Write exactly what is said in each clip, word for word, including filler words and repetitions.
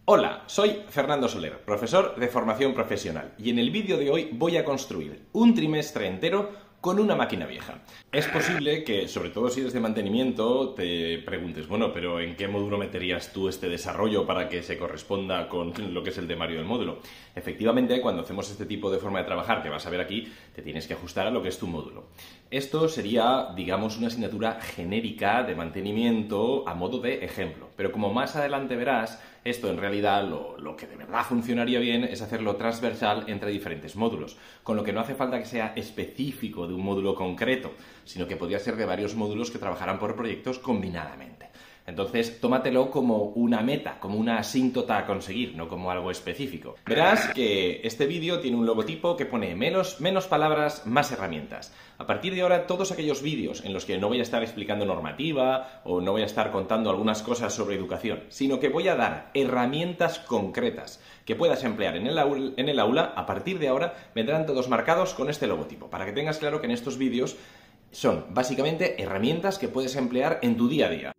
Hola, soy Fernando Soler, profesor de formación profesional, y en el vídeo de hoy voy a construir un trimestre entero con una máquina vieja. Es posible que, sobre todo si eres de mantenimiento, te preguntes, bueno, pero ¿en qué módulo meterías tú este desarrollo para que se corresponda con lo que es el temario del módulo? Efectivamente, cuando hacemos este tipo de forma de trabajar que vas a ver aquí, te tienes que ajustar a lo que es tu módulo. Esto sería, digamos, una asignatura genérica de mantenimiento a modo de ejemplo, pero como más adelante verás, esto en realidad lo, lo que de verdad funcionaría bien es hacerlo transversal entre diferentes módulos, con lo que no hace falta que sea específico de un módulo concreto, sino que podría ser de varios módulos que trabajarán por proyectos combinadamente. Entonces, tómatelo como una meta, como una asíntota a conseguir, no como algo específico. Verás que este vídeo tiene un logotipo que pone menos, menos palabras, más herramientas. A partir de ahora, todos aquellos vídeos en los que no voy a estar explicando normativa o no voy a estar contando algunas cosas sobre educación, sino que voy a dar herramientas concretas que puedas emplear en el aula, en el aula, a partir de ahora vendrán todos marcados con este logotipo, para que tengas claro que en estos vídeos son básicamente herramientas que puedes emplear en tu día a día.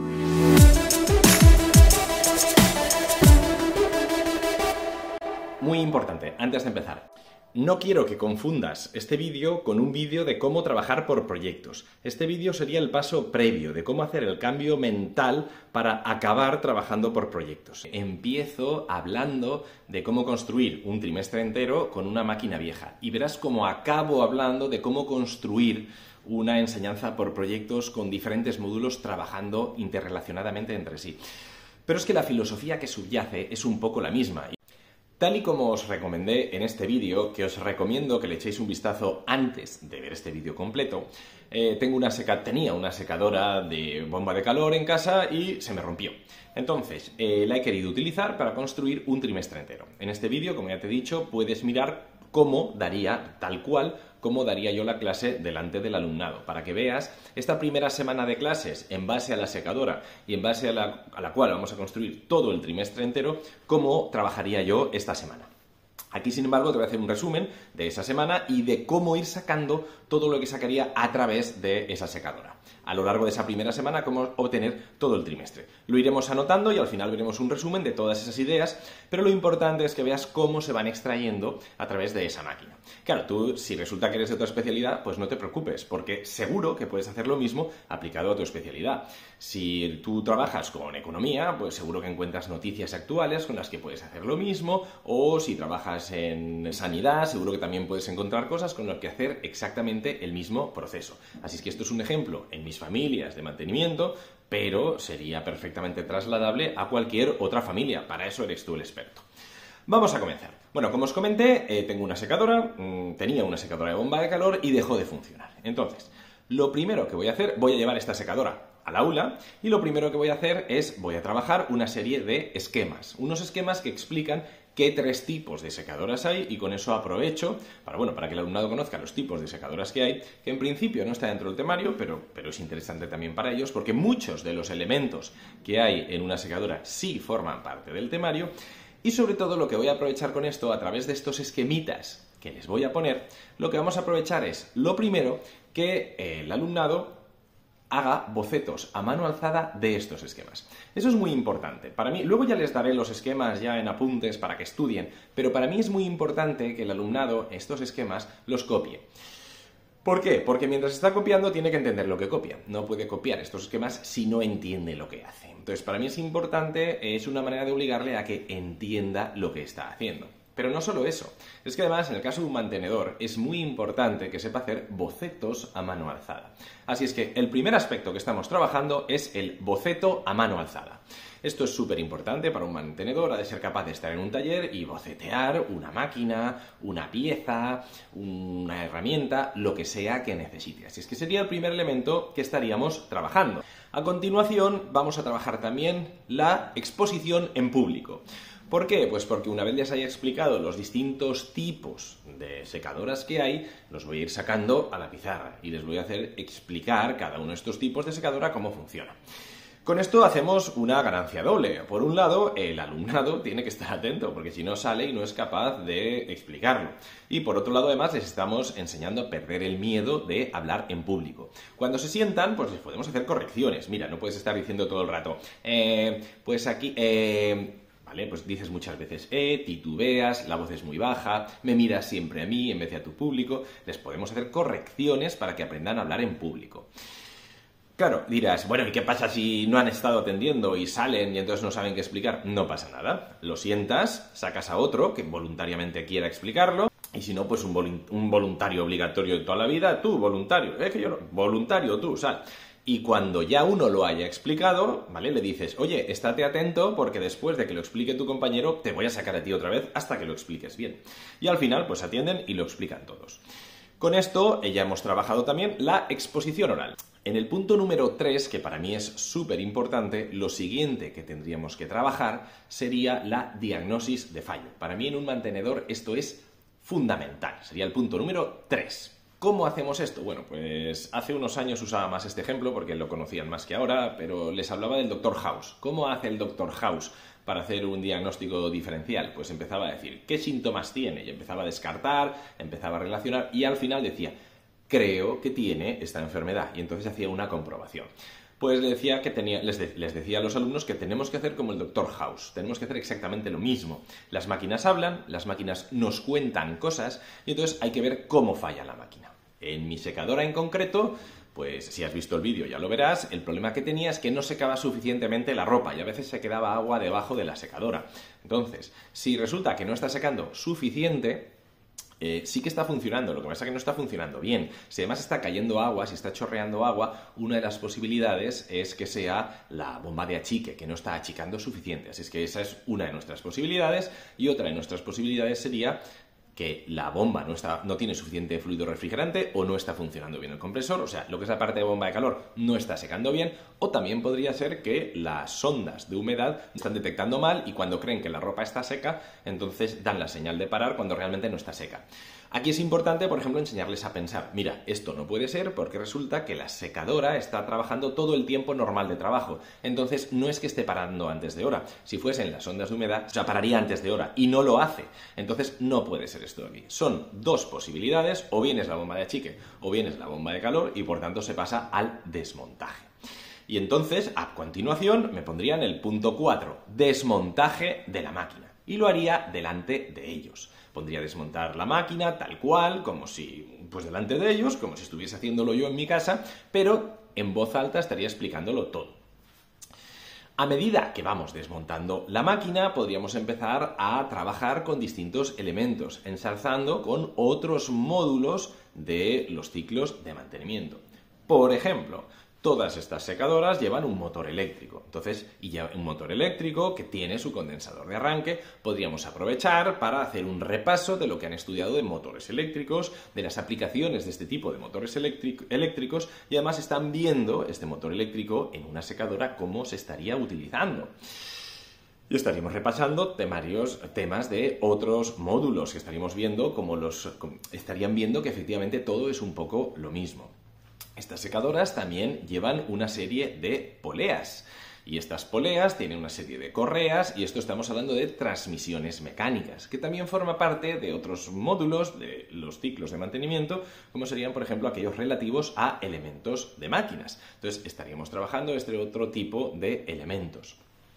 Muy importante, antes de empezar, no quiero que confundas este vídeo con un vídeo de cómo trabajar por proyectos. Este vídeo sería el paso previo de cómo hacer el cambio mental para acabar trabajando por proyectos. Empiezo hablando de cómo construir un trimestre entero con una máquina vieja y verás cómo acabo hablando de cómo construir una enseñanza por proyectos con diferentes módulos trabajando interrelacionadamente entre sí. Pero es que la filosofía que subyace es un poco la misma. Tal y como os recomendé en este vídeo, que os recomiendo que le echéis un vistazo antes de ver este vídeo completo, eh, tengo una seca... tenía una secadora de bomba de calor en casa y se me rompió. Entonces, eh, la he querido utilizar para construir un trimestre entero. En este vídeo, como ya te he dicho, puedes mirar cómo daría, tal cual, cómo daría yo la clase delante del alumnado, para que veas esta primera semana de clases en base a la secadora y en base a la, a la cual vamos a construir todo el trimestre entero, cómo trabajaría yo esta semana. Aquí, sin embargo, te voy a hacer un resumen de esa semana y de cómo ir sacando todo lo que sacaría a través de esa secadora. A lo largo de esa primera semana, cómo obtener todo el trimestre. Lo iremos anotando y al final veremos un resumen de todas esas ideas, pero lo importante es que veas cómo se van extrayendo a través de esa máquina. Claro, tú, si resulta que eres de otra especialidad, pues no te preocupes, porque seguro que puedes hacer lo mismo aplicado a tu especialidad. Si tú trabajas con economía, pues seguro que encuentras noticias actuales con las que puedes hacer lo mismo, o si trabajas en sanidad, seguro que también puedes encontrar cosas con las que hacer exactamente el mismo proceso. Así es que esto es un ejemplo en mis familias de mantenimiento, pero sería perfectamente trasladable a cualquier otra familia. Para eso eres tú el experto. Vamos a comenzar. Bueno, como os comenté, eh, tengo una secadora, mmm, tenía una secadora de bomba de calor y dejó de funcionar. Entonces, lo primero que voy a hacer, voy a llevar esta secadora al aula y lo primero que voy a hacer es, voy a trabajar una serie de esquemas. Unos esquemas que explican qué tres tipos de secadoras hay y con eso aprovecho para, bueno, para que el alumnado conozca los tipos de secadoras que hay, que en principio no está dentro del temario, pero, pero es interesante también para ellos porque muchos de los elementos que hay en una secadora sí forman parte del temario y sobre todo lo que voy a aprovechar con esto a través de estos esquemitas que les voy a poner, lo que vamos a aprovechar es, lo primero, que el alumnado haga bocetos a mano alzada de estos esquemas. Eso es muy importante. Para mí, luego ya les daré los esquemas ya en apuntes para que estudien, pero para mí es muy importante que el alumnado estos esquemas los copie. ¿Por qué? Porque mientras está copiando tiene que entender lo que copia. No puede copiar estos esquemas si no entiende lo que hace. Entonces, para mí es importante, es una manera de obligarle a que entienda lo que está haciendo. Pero no solo eso, es que además en el caso de un mantenedor es muy importante que sepa hacer bocetos a mano alzada. Así es que el primer aspecto que estamos trabajando es el boceto a mano alzada. Esto es súper importante para un mantenedor, ha de ser capaz de estar en un taller y bocetear una máquina, una pieza, una herramienta, lo que sea que necesite. Así es que sería el primer elemento que estaríamos trabajando. A continuación vamos a trabajar también la exposición en público. ¿Por qué? Pues porque una vez les haya explicado los distintos tipos de secadoras que hay, los voy a ir sacando a la pizarra y les voy a hacer explicar cada uno de estos tipos de secadora cómo funciona. Con esto hacemos una ganancia doble. Por un lado, el alumnado tiene que estar atento, porque si no sale y no es capaz de explicarlo. Y por otro lado, además, les estamos enseñando a perder el miedo de hablar en público. Cuando se sientan, pues les podemos hacer correcciones. Mira, no puedes estar diciendo todo el rato, eh, pues aquí... Eh, ¿vale? Pues dices muchas veces eh, titubeas, la voz es muy baja, me miras siempre a mí en vez de a tu público. Les podemos hacer correcciones para que aprendan a hablar en público. Claro, dirás, bueno, ¿y qué pasa si no han estado atendiendo y salen y entonces no saben qué explicar? No pasa nada. Lo sientas, sacas a otro que voluntariamente quiera explicarlo, y si no, pues un, volun un voluntario obligatorio de toda la vida, tú, voluntario, es que yo no, voluntario, tú, sal. Y cuando ya uno lo haya explicado, ¿vale? Le dices, oye, estate atento porque después de que lo explique tu compañero, te voy a sacar a ti otra vez hasta que lo expliques bien. Y al final, pues atienden y lo explican todos. Con esto ya hemos trabajado también la exposición oral. En el punto número tres, que para mí es súper importante, lo siguiente que tendríamos que trabajar sería la diagnosis de fallo. Para mí en un mantenedor esto es fundamental, sería el punto número tres. ¿Cómo hacemos esto? Bueno, pues hace unos años usaba más este ejemplo porque lo conocían más que ahora, pero les hablaba del doctor House. ¿Cómo hace el doctor House para hacer un diagnóstico diferencial? Pues empezaba a decir, ¿qué síntomas tiene? Y empezaba a descartar, empezaba a relacionar y al final decía, creo que tiene esta enfermedad. Y entonces hacía una comprobación. Pues le decía que tenía, les, de, les decía a los alumnos que tenemos que hacer como el doctor House. Tenemos que hacer exactamente lo mismo. Las máquinas hablan, las máquinas nos cuentan cosas y entonces hay que ver cómo falla la máquina. En mi secadora en concreto, pues si has visto el vídeo ya lo verás, el problema que tenía es que no secaba suficientemente la ropa y a veces se quedaba agua debajo de la secadora. Entonces, si resulta que no está secando suficiente, Eh, sí que está funcionando, lo que pasa es que no está funcionando bien. Si además está cayendo agua, si está chorreando agua, una de las posibilidades es que sea la bomba de achique, que no está achicando suficiente. Así es que esa es una de nuestras posibilidades y otra de nuestras posibilidades sería que la bomba no, está, no tiene suficiente fluido refrigerante o no está funcionando bien el compresor, o sea, lo que es la parte de bomba de calor no está secando bien, o también podría ser que las sondas de humedad están detectando mal y cuando creen que la ropa está seca, entonces dan la señal de parar cuando realmente no está seca. Aquí es importante, por ejemplo, enseñarles a pensar, mira, esto no puede ser porque resulta que la secadora está trabajando todo el tiempo normal de trabajo, entonces no es que esté parando antes de hora, si fuesen las ondas de humedad, o sea, pararía antes de hora y no lo hace, entonces no puede ser esto de aquí. Son dos posibilidades, o bien es la bomba de achique o bien es la bomba de calor y por tanto se pasa al desmontaje. Y entonces, a continuación, me pondría en el punto cuatro, desmontaje de la máquina, y lo haría delante de ellos. Pondría a desmontar la máquina tal cual, como si, pues delante de ellos, como si estuviese haciéndolo yo en mi casa, pero en voz alta estaría explicándolo todo. A medida que vamos desmontando la máquina, podríamos empezar a trabajar con distintos elementos, ensalzando con otros módulos de los ciclos de mantenimiento. Por ejemplo, todas estas secadoras llevan un motor eléctrico, entonces, y ya un motor eléctrico que tiene su condensador de arranque, podríamos aprovechar para hacer un repaso de lo que han estudiado de motores eléctricos, de las aplicaciones de este tipo de motores eléctricos, y además están viendo este motor eléctrico en una secadora cómo se estaría utilizando. Y estaríamos repasando temarios, temas de otros módulos que estaríamos viendo, como los estarían viendo que efectivamente todo es un poco lo mismo. Estas secadoras también llevan una serie de poleas y estas poleas tienen una serie de correas y esto estamos hablando de transmisiones mecánicas, que también forma parte de otros módulos de los ciclos de mantenimiento, como serían, por ejemplo, aquellos relativos a elementos de máquinas. Entonces, estaríamos trabajando este otro tipo de elementos.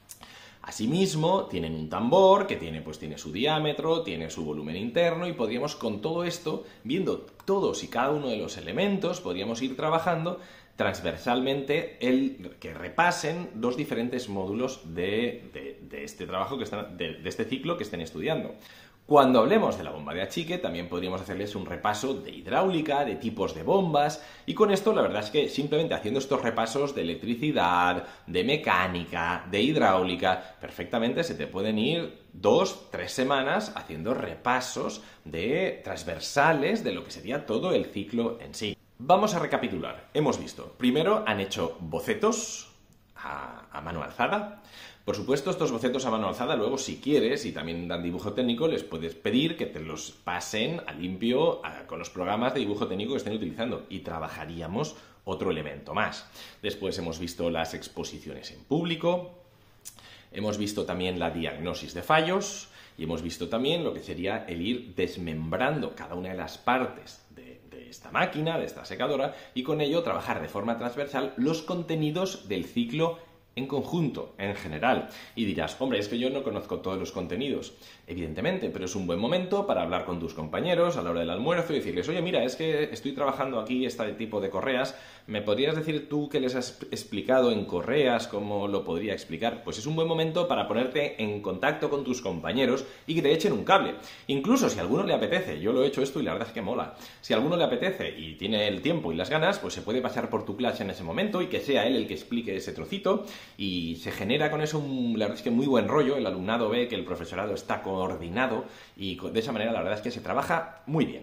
Asimismo, tienen un tambor que tiene, pues, tiene su diámetro, tiene su volumen interno y podríamos con todo esto, viendo todos y cada uno de los elementos, podríamos ir trabajando transversalmente el que repasen los diferentes módulos de, de, de este trabajo, que están, de, de este ciclo que estén estudiando. Cuando hablemos de la bomba de achique, también podríamos hacerles un repaso de hidráulica, de tipos de bombas, y con esto la verdad es que simplemente haciendo estos repasos de electricidad, de mecánica, de hidráulica, perfectamente se te pueden ir dos, tres semanas haciendo repasos de transversales de lo que sería todo el ciclo en sí. Vamos a recapitular. Hemos visto, primero han hecho bocetos a, a mano alzada. Por supuesto, estos bocetos a mano alzada, luego si quieres, y también dan dibujo técnico, les puedes pedir que te los pasen a limpio a, con los programas de dibujo técnico que estén utilizando y trabajaríamos otro elemento más. Después hemos visto las exposiciones en público, hemos visto también la diagnosis de fallos y hemos visto también lo que sería el ir desmembrando cada una de las partes de, de esta máquina, de esta secadora, y con ello trabajar de forma transversal los contenidos del ciclo en conjunto, en general. Y dirás, hombre, es que yo no conozco todos los contenidos. Evidentemente, pero es un buen momento para hablar con tus compañeros a la hora del almuerzo y decirles, oye, mira, es que estoy trabajando aquí este tipo de correas, ¿me podrías decir tú qué les has explicado en correas, cómo lo podría explicar? Pues es un buen momento para ponerte en contacto con tus compañeros y que te echen un cable. Incluso si a alguno le apetece, yo lo he hecho esto y la verdad es que mola, si a alguno le apetece y tiene el tiempo y las ganas, pues se puede pasar por tu clase en ese momento y que sea él el que explique ese trocito y se genera con eso, un, la verdad es que muy buen rollo, el alumnado ve que el profesorado está coordinado y de esa manera la verdad es que se trabaja muy bien.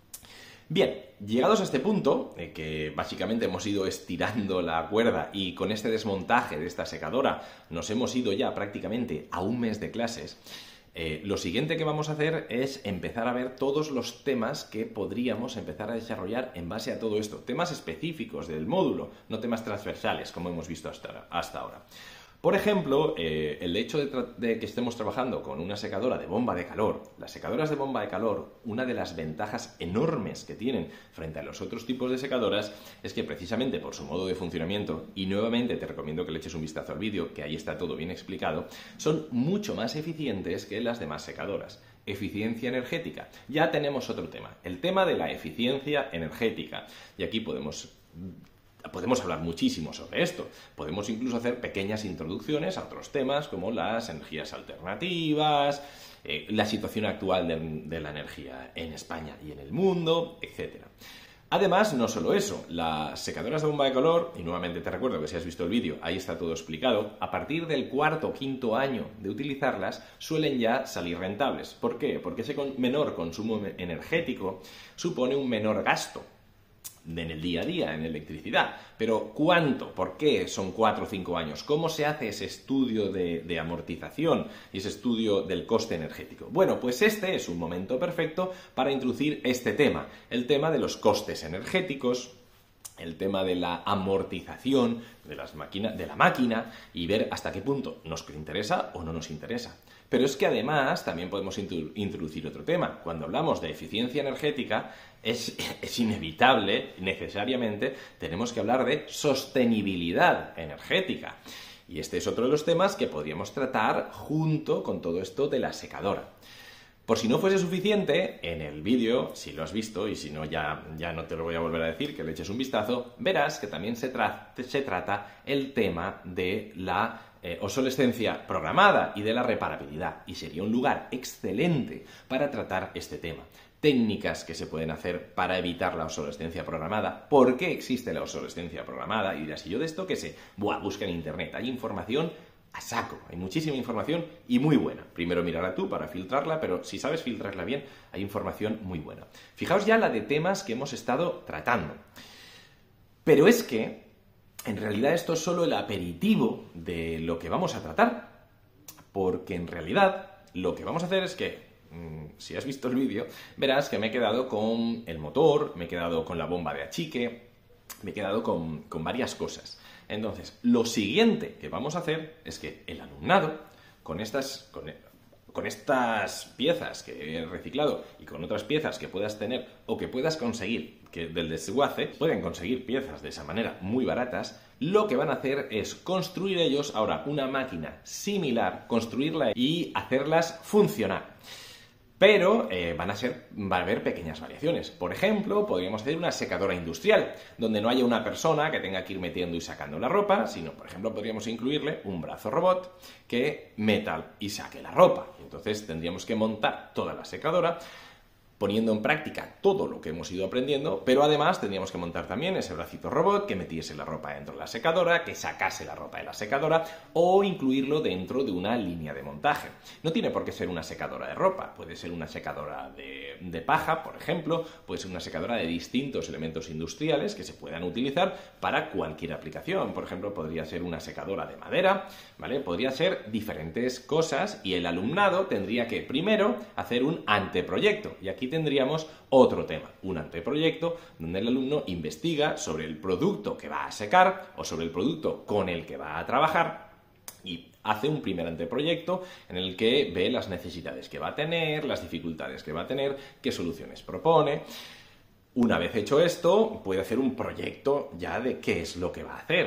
Bien, llegados a este punto, eh, que básicamente hemos ido estirando la cuerda y con este desmontaje de esta secadora nos hemos ido ya prácticamente a un mes de clases, eh, lo siguiente que vamos a hacer es empezar a ver todos los temas que podríamos empezar a desarrollar en base a todo esto. Temas específicos del módulo, no temas transversales, como hemos visto hasta, hasta ahora. Por ejemplo, eh, el hecho de, de que estemos trabajando con una secadora de bomba de calor. Las secadoras de bomba de calor, una de las ventajas enormes que tienen frente a los otros tipos de secadoras es que precisamente por su modo de funcionamiento, y nuevamente te recomiendo que le eches un vistazo al vídeo, que ahí está todo bien explicado, son mucho más eficientes que las demás secadoras. Eficiencia energética. Ya tenemos otro tema, el tema de la eficiencia energética. Y aquí podemos... Podemos hablar muchísimo sobre esto. Podemos incluso hacer pequeñas introducciones a otros temas como las energías alternativas, eh, la situación actual de, de la energía en España y en el mundo, etcétera. Además, no solo eso, las secadoras de bomba de calor, y nuevamente te recuerdo que si has visto el vídeo, ahí está todo explicado, a partir del cuarto o quinto año de utilizarlas, suelen ya salir rentables. ¿Por qué? Porque ese menor consumo energético supone un menor gasto en el día a día, en electricidad. Pero ¿cuánto? ¿Por qué son cuatro o cinco años? ¿Cómo se hace ese estudio de, de amortización y ese estudio del coste energético? Bueno, pues este es un momento perfecto para introducir este tema, el tema de los costes energéticos, el tema de la amortización de, las máquina, de la máquina y ver hasta qué punto nos interesa o no nos interesa. Pero es que además también podemos introducir otro tema. Cuando hablamos de eficiencia energética, es, es inevitable, necesariamente, tenemos que hablar de sostenibilidad energética. Y este es otro de los temas que podríamos tratar junto con todo esto de la secadora. Por si no fuese suficiente, en el vídeo, si lo has visto, y si no ya, ya no te lo voy a volver a decir, que le eches un vistazo, verás que también se, tra se trata el tema de la eh, obsolescencia programada y de la reparabilidad. Y sería un lugar excelente para tratar este tema. Técnicas que se pueden hacer para evitar la obsolescencia programada. ¿Por qué existe la obsolescencia programada? Y dirás, ¿y yo de esto qué sé? Buah, busca en internet, hay información a saco, hay muchísima información y muy buena. Primero mirarla tú para filtrarla, pero si sabes filtrarla bien, hay información muy buena. Fijaos ya la de temas que hemos estado tratando. Pero es que, en realidad, esto es solo el aperitivo de lo que vamos a tratar. Porque en realidad, lo que vamos a hacer es que, mmm, si has visto el vídeo, verás que me he quedado con el motor, me he quedado con la bomba de achique, me he quedado con, con varias cosas. Entonces, lo siguiente que vamos a hacer es que el alumnado, con estas, con, con estas piezas que he reciclado y con otras piezas que puedas tener o que puedas conseguir que del desguace, pueden conseguir piezas de esa manera muy baratas, lo que van a hacer es construir ellos ahora una máquina similar, construirla y hacerlas funcionar. Pero eh, van a ser, va a haber pequeñas variaciones. Por ejemplo, podríamos hacer una secadora industrial, donde no haya una persona que tenga que ir metiendo y sacando la ropa, sino, por ejemplo, podríamos incluirle un brazo robot que meta y saque la ropa. Entonces tendríamos que montar toda la secadora, poniendo en práctica todo lo que hemos ido aprendiendo, pero además tendríamos que montar también ese bracito robot que metiese la ropa dentro de la secadora, que sacase la ropa de la secadora o incluirlo dentro de una línea de montaje. No tiene por qué ser una secadora de ropa, puede ser una secadora de, de paja, por ejemplo, puede ser una secadora de distintos elementos industriales que se puedan utilizar para cualquier aplicación. Por ejemplo, podría ser una secadora de madera, ¿vale? Podría ser diferentes cosas y el alumnado tendría que primero hacer un anteproyecto. Y aquí tendríamos otro tema, un anteproyecto donde el alumno investiga sobre el producto que va a secar o sobre el producto con el que va a trabajar y hace un primer anteproyecto en el que ve las necesidades que va a tener, las dificultades que va a tener, qué soluciones propone. Una vez hecho esto, puede hacer un proyecto ya de qué es lo que va a hacer.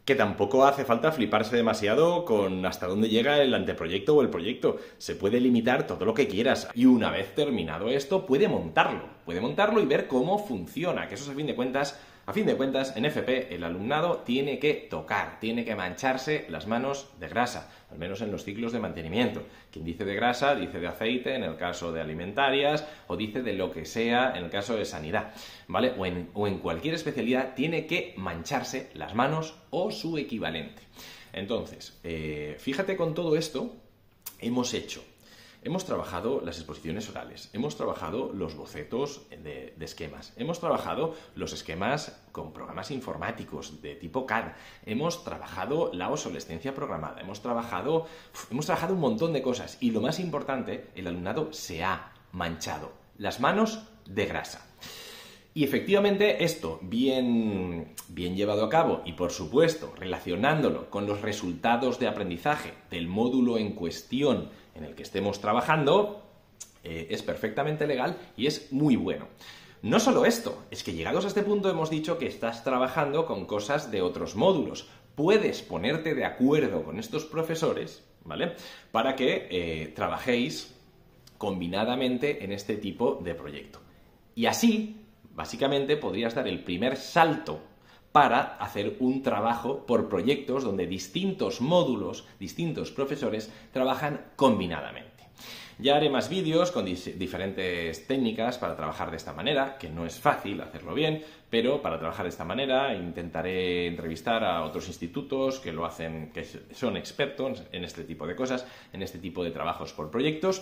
Que tampoco hace falta fliparse demasiado con hasta dónde llega el anteproyecto o el proyecto. Se puede limitar todo lo que quieras. Y una vez terminado esto, puede montarlo. Puede montarlo y ver cómo funciona. Que eso es, a fin de cuentas, a fin de cuentas, en F P el alumnado tiene que tocar, tiene que mancharse las manos de grasa, al menos en los ciclos de mantenimiento. Quien dice de grasa, dice de aceite, en el caso de alimentarias, o dice de lo que sea, en el caso de sanidad, ¿vale? O en, o en cualquier especialidad tiene que mancharse las manos o su equivalente. Entonces, eh, fíjate, con todo esto hemos hecho... Hemos trabajado las exposiciones orales, hemos trabajado los bocetos de, de esquemas, hemos trabajado los esquemas con programas informáticos de tipo C A D, hemos trabajado la obsolescencia programada, hemos trabajado, hemos trabajado un montón de cosas y lo más importante, el alumnado se ha manchado las manos de grasa. Y efectivamente esto, bien, bien llevado a cabo y por supuesto relacionándolo con los resultados de aprendizaje del módulo en cuestión en el que estemos trabajando, eh, es perfectamente legal y es muy bueno. No solo esto, es que llegados a este punto hemos dicho que estás trabajando con cosas de otros módulos. Puedes ponerte de acuerdo con estos profesores, ¿vale?, para que eh, trabajéis combinadamente en este tipo de proyecto. Y así, básicamente, podrías dar el primer salto para hacer un trabajo por proyectos donde distintos módulos, distintos profesores trabajan combinadamente. Ya haré más vídeos con diferentes técnicas para trabajar de esta manera, que no es fácil hacerlo bien, pero para trabajar de esta manera intentaré entrevistar a otros institutos que lo hacen, que son expertos en este tipo de cosas, en este tipo de trabajos por proyectos.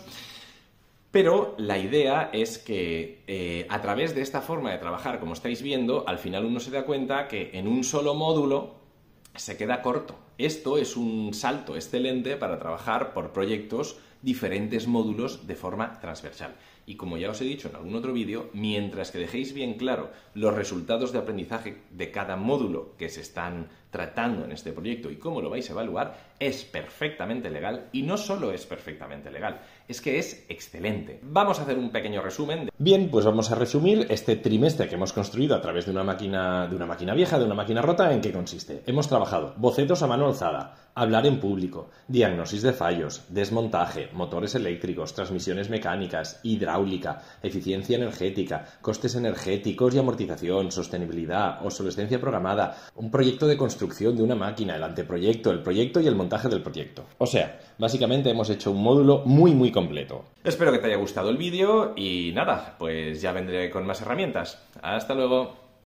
Pero la idea es que eh, a través de esta forma de trabajar, como estáis viendo, al final uno se da cuenta que en un solo módulo se queda corto. Esto es un salto excelente para trabajar por proyectos, diferentes módulos de forma transversal. Y como ya os he dicho en algún otro vídeo, mientras que dejéis bien claro los resultados de aprendizaje de cada módulo que se están tratando en este proyecto y cómo lo vais a evaluar, es perfectamente legal. Y no solo es perfectamente legal, es que es excelente. Vamos a hacer un pequeño resumen. De... Bien, pues vamos a resumir este trimestre que hemos construido a través de una máquina, de una máquina vieja, de una máquina rota. ¿En qué consiste? Hemos trabajado bocetos a mano alzada, hablar en público, diagnosis de fallos, desmontaje, motores eléctricos, transmisiones mecánicas, hidráulica, eficiencia energética, costes energéticos y amortización, sostenibilidad, obsolescencia programada, un proyecto de construcción de una máquina, el anteproyecto, el proyecto y el montaje del proyecto. O sea, básicamente hemos hecho un módulo muy muy completo. Espero que te haya gustado el vídeo y nada, pues ya vendré con más herramientas. Hasta luego.